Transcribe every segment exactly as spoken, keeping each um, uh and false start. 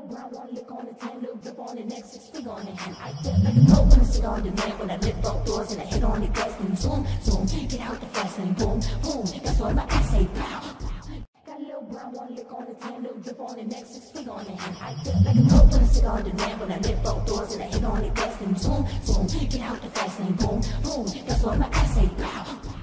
brown, one lick on the tan, little drip on the next six feet on it. I feel like a pro when I sit on demand, when I lift both doors and I hit on the gas and zoom, zoom, get out the fast lane, boom, boom. That's why my eyes say pow. Got a little brown, one lick on the tan, little drip on the next six feet on it. I feel like a pro when I sit on demand, when I lift both doors and I hit on the gas and zoom, zoom, get out the fast lane, boom, boom. That's why my eyes say pow.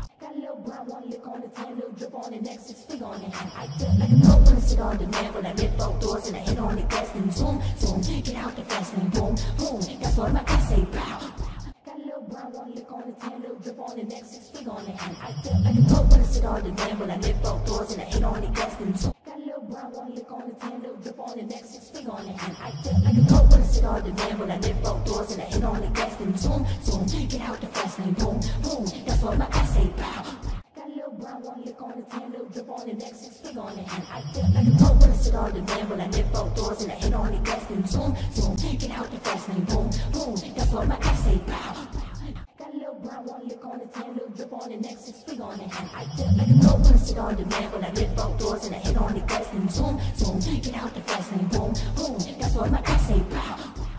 Brown, one lick on the tan, little drip on the next six feet on it. I feel like a pro when I sit on demand, when I lift both doors and I hit on the gas and zoom, zoom, get out the fast lane, boom, boom. That's why my eyes say pow. Got a little brown, one lick on the tan, little drip on the next six feet on it. I feel like a pro when I sit on demand, when I lift both doors and I hit on the gas and zoom. Got a little brown, one lick on the tan, little drip on the next six feet on it. I feel like a pro when I sit on demand, when I lift both doors and I hit on the gas and zoom, zoom, get out the fast lane, boom, boom. That's why my eyes say pow. Brown, one lick on the tan, little drip on the next six feet on it. I feel like a pro when I sit on demand, when I lift both doors and I hit on the gas and zoom, zoom, get out the fast lane, boom, boom. That's why my eyes say pow. Got a little brown, one lick on the tan, little drip on the next six feet on it. I feel like a pro when I sit on demand, when I lift both doors and I hit on the gas and zoom, zoom, get out the fast lane, boom, boom. That's why my eyes say pow.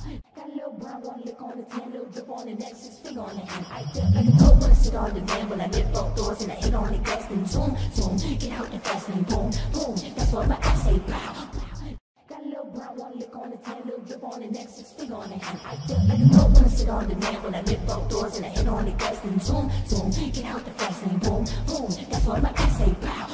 Brown, one lick on the tan, little drip on the next six feet on it. I feel like a pro when I sit on demand, when I lift both doors and I hit on the gas and zoom, zoom, get out the fast lane, boom, boom. That's why my eyes say pow. Got a little brown, one lick on the tan, little drip on the next six feet on it. I feel like a pro when I sit on demand, when I lift both doors and I hit on the gas and zoom, zoom, get out the fast lane, boom, boom. That's why my eyes say pow.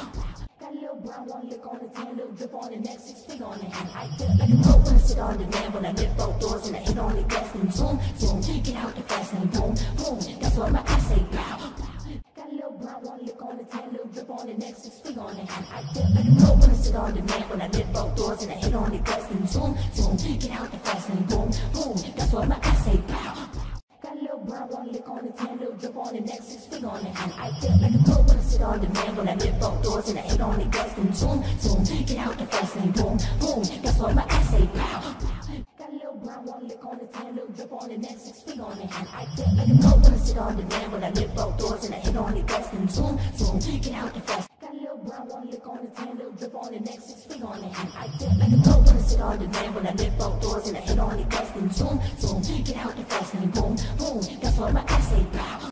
Brown, one lick on the tan, little drip on the next six feet on it. I feel like a pro when I sit on demand, when I lift both doors and I hit on the gas and zoom, zoom, get out the fast lane, boom, boom. That's why my eyes say pow. Got a little brown, one lick on the tan, little drip on the next six feet on it. I feel like a pro when I sit on demand, when I lift both doors and I hit on the gas and zoom, zoom, get out the fast lane, boom, boom. That's why my eyes say pow. Got a little brown, one lick on the tan, little drip on the next six feet on it. I feel like a pro when I sit on demand, when I lift both doors and I hit on the gas and zoom, zoom, get out the fast lane, boom, boom. That's why my eyes say pow. Got a little brown, one lick on the tan, little drip on the next six feet on it. I feel like a pro when I sit on demand, when I lift both doors and I hit on the gas and zoom, zoom, get out the fast. Got a little brown, one lick on the tan, little drip on the next six feet on it. I feel like a pro when I sit on demand, when I lift both doors and I hit on the gas and zoom, zoom, get out the fast lane, boom, boom. That's why my eyes say pow.